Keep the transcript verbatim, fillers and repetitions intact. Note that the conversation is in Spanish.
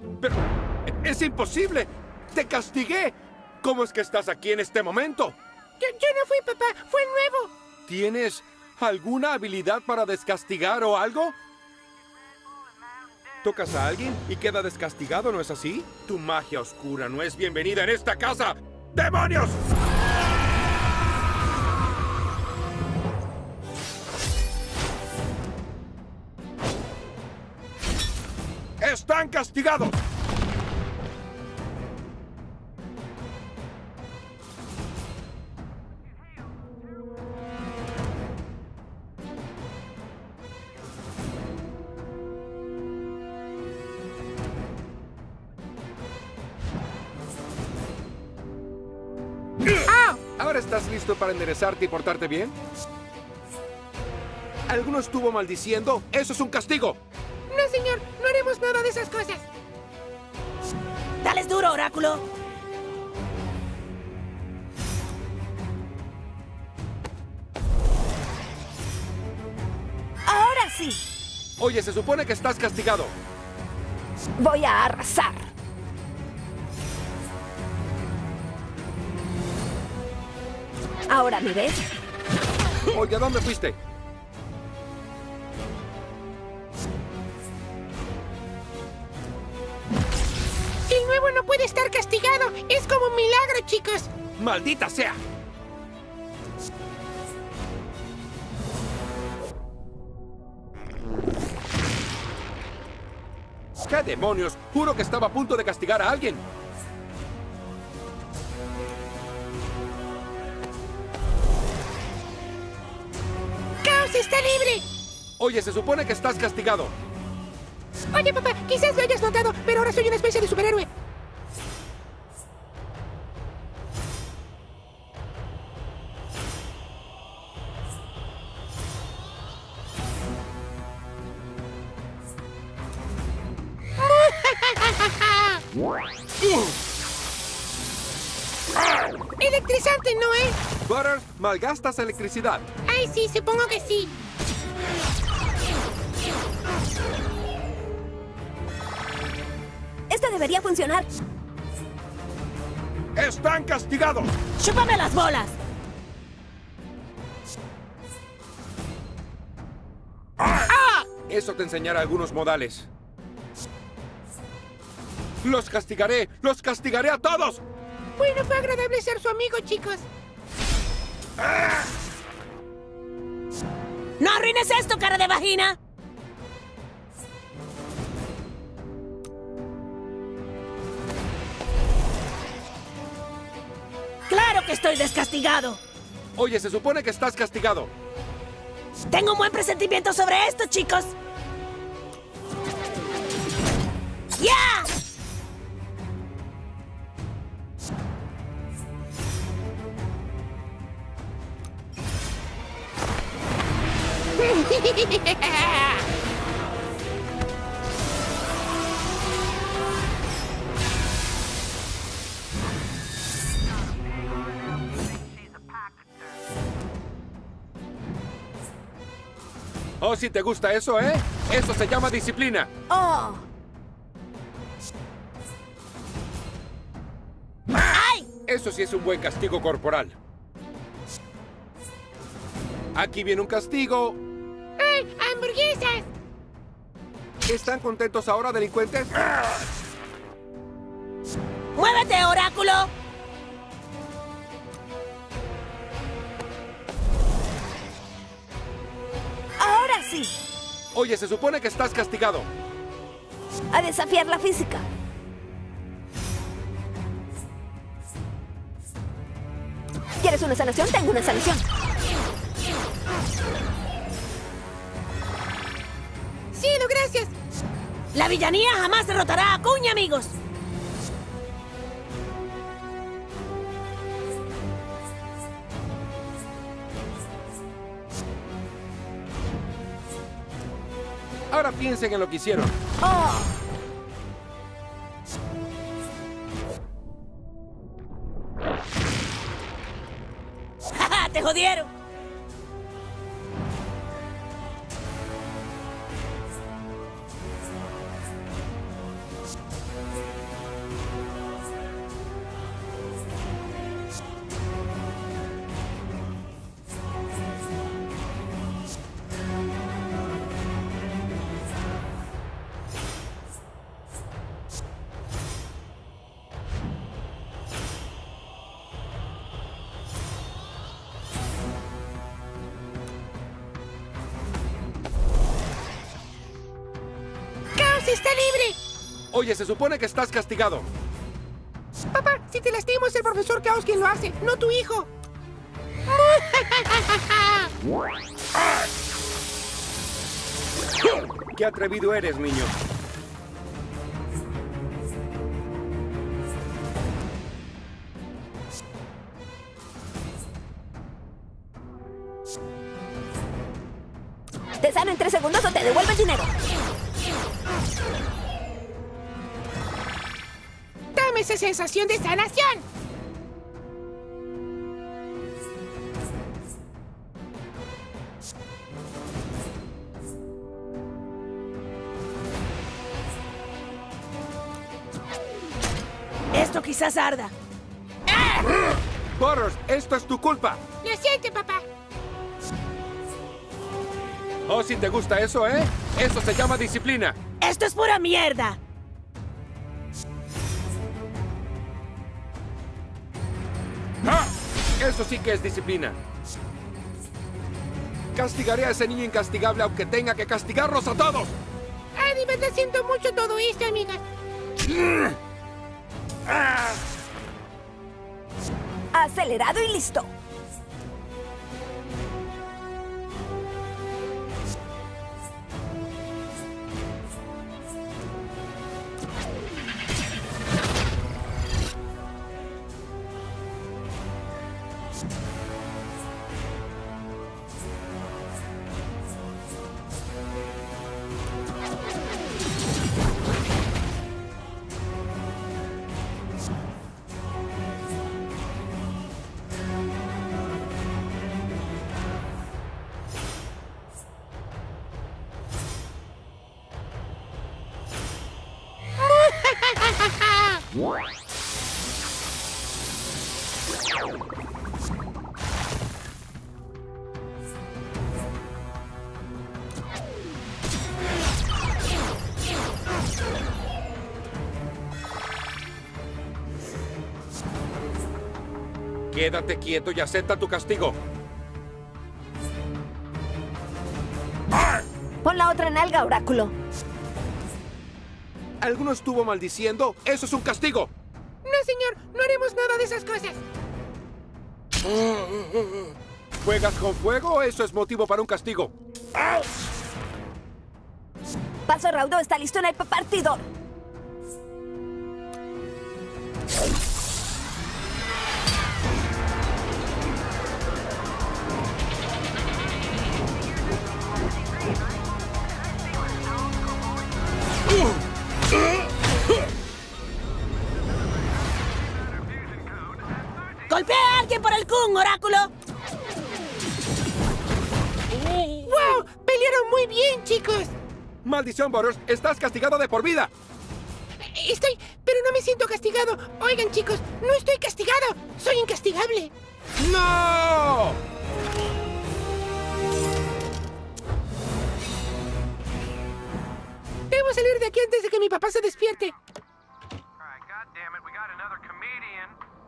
Pero es imposible. Te castigué. ¿Cómo es que estás aquí en este momento? Yo, yo no fui, papá. Fue el nuevo. ¿Tienes alguna habilidad para descastigar o algo? Tocas a alguien y queda descastigado, ¿no es así? Tu magia oscura no es bienvenida en esta casa. ¡Demonios! ¡Están castigados! ¿Ahora estás listo para enderezarte y portarte bien? ¿Alguno estuvo maldiciendo? ¡Eso es un castigo! No, señor. No haremos nada de esas cosas. ¡Dales duro, Oráculo! ¡Ahora sí! Oye, se supone que estás castigado. Voy a arrasar. ¿Ahora me ves? Oye, ¿a dónde fuiste? El nuevo no puede estar castigado. Es como un milagro, chicos. ¡Maldita sea! ¿Qué demonios? Juro que estaba a punto de castigar a alguien. ¡Caos está libre! Oye, se supone que estás castigado. Oye, papá, quizás lo hayas notado, pero ahora soy una especie de superhéroe. Electrizante, ¿no, eh? Butters, malgastas electricidad. Ay, sí, supongo que sí. Esto debería funcionar. ¡Están castigados! ¡Chúpame las bolas! ¡Ah! Eso te enseñará algunos modales. ¡Los castigaré! ¡Los castigaré a todos! Bueno, fue agradable ser su amigo, chicos. ¡Ah! ¡No arruines esto, cara de vagina! ¡Claro que estoy descastigado! Oye, se supone que estás castigado. Tengo un buen presentimiento sobre esto, chicos. ¡Ya! Oh, si te gusta eso, ¿eh? Eso se llama disciplina. ¡Oh! ¡Ay! Eso sí es un buen castigo corporal. Aquí viene un castigo. ¡Ay, hamburguesas! ¿Están contentos ahora, delincuentes? ¡Muévete, Oráculo! ¡Ahora sí! Oye, se supone que estás castigado. A desafiar la física. ¿Quieres una sanación? Tengo una sanación. ¡Cielo, gracias! La villanía jamás derrotará a Acuña, amigos. Ahora piensen en lo que hicieron. ¡Oh! ¡Ja, ja! ¡Te jodieron! ¡Está libre! Oye, se supone que estás castigado. Papá, si te lastimo es el profesor Caos quien lo hace, no tu hijo. ¡Qué atrevido eres, niño! Te sano en tres segundos o te devuelvo el dinero. Dame esa sensación de sanación. Esto quizás arda. Boros, esto es tu culpa. Lo siento, papá. Oh, si te gusta eso, ¿eh? Eso se llama disciplina. Esto es pura mierda. ¡Ah! Eso sí que es disciplina. Castigaré a ese niño incastigable aunque tenga que castigarlos a todos. Ah, de verdad siento mucho todo esto, amiga. ¡Ah! Acelerado y listo. Quédate quieto y acepta tu castigo. Pon la otra nalga, Oráculo. ¿Alguno estuvo maldiciendo? ¡Eso es un castigo! No, señor, no haremos nada de esas cosas. ¿Juegas con fuego? Eso es motivo para un castigo. Paso Raudo está listo en el partidor. ¡Golpea a alguien por el Kun, Oráculo! ¡Wow! ¡Pelearon muy bien, chicos! ¡Maldición, Boros! ¡Estás castigado de por vida! Estoy... pero no me siento castigado. Oigan, chicos, no estoy castigado. Soy incastigable. ¡No! Debo salir de aquí antes de que mi papá se despierte.